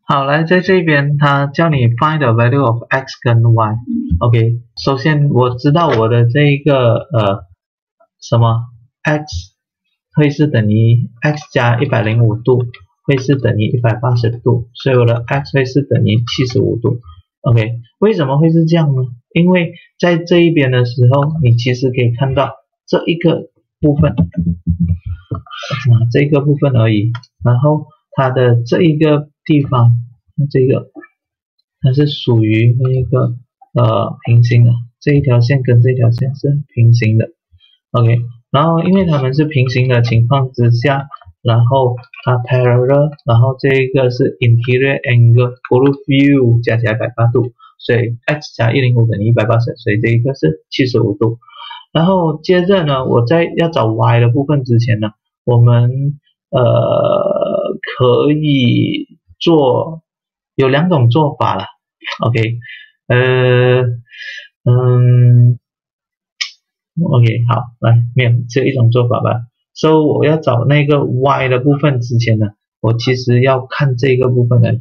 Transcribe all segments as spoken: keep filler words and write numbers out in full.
好，来在这边，它叫你 find the value of x 跟 y。OK， 首先我知道我的这一个呃什么 x 会是等于 x 加一百零五度，会是等于一百八十度，所以我的 x 会是等于七十五度。OK， 为什么会是这样呢？因为在这一边的时候，你其实可以看到这一个部分，啊，这个部分而已，然后它的这一个地方，这个它是属于那个呃平行的，这一条线跟这条线是平行的 ，OK， 然后因为它们是平行的情况之下，然后它 parallel， 然后这一个是 interior angle full view 加起来一百八十度，所以 x 加一百零五等于一百八十，所以这一个是七十五度。然后接着呢，我在要找 y 的部分之前呢，我们呃可以做有两种做法啦 ，OK， 呃嗯 ，OK， 好，来，没有，只有一种做法吧。So 我要找那个 y 的部分之前呢，我其实要看这个部分而已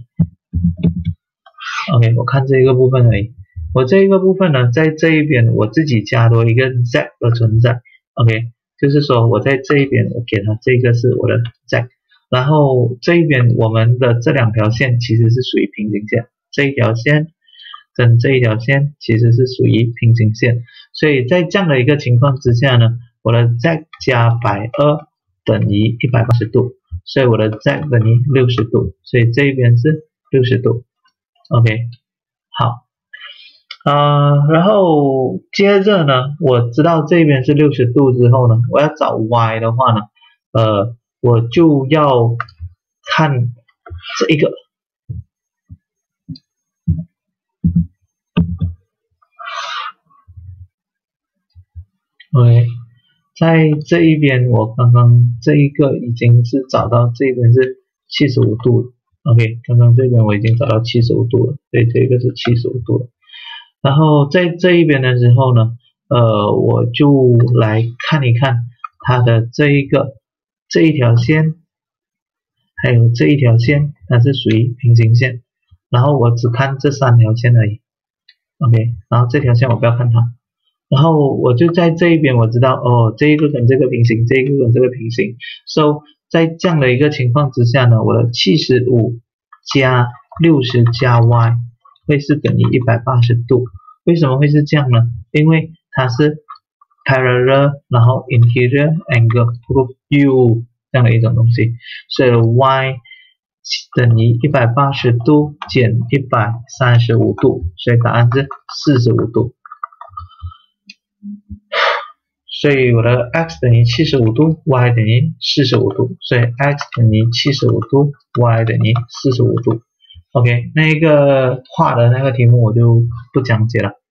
，OK， 我看这个部分而已。我这一个部分呢，在这一边我自己加多一个 z 的存在 ，OK， 就是说我在这一边我给它这个是我的 z， 然后这一边我们的这两条线其实是属于平行线，这一条线跟这一条线其实是属于平行线，所以在这样的一个情况之下呢，我的 z 加一百二十等于一百八十度，所以我的 z 等于六十度，所以这一边是六十度 ，OK， 好。呃，然后接着呢，我知道这边是六十度之后呢，我要找 y 的话呢，呃，我就要看这一个， OK， 在这一边我刚刚这一个已经是找到这边是七十五度了 ，OK， 刚刚这边我已经找到七十五度了，所以这个是七十五度了。然后在这一边的时候呢，呃，我就来看一看它的这一个这一条线，还有这一条线，它是属于平行线。然后我只看这三条线而已 ，OK， 然后这条线我不要看它。然后我就在这一边我知道，哦，这一个跟这个平行，这一个跟这个平行。So 在这样的一个情况之下呢，我的七十五加六十加 y。会是等于一百八十度，为什么会是这样呢？因为它是 parallel， 然后 interior angle full view 这样的一种东西，所以 y 等于一百八十度减一百三十五度，所以答案是四十五度。所以我的 x 等于七十五度 ，y 等于四十五度，所以 x 等于七十五度 ，y 等于四十五度。OK， 那个画的那个题目我就不讲解了。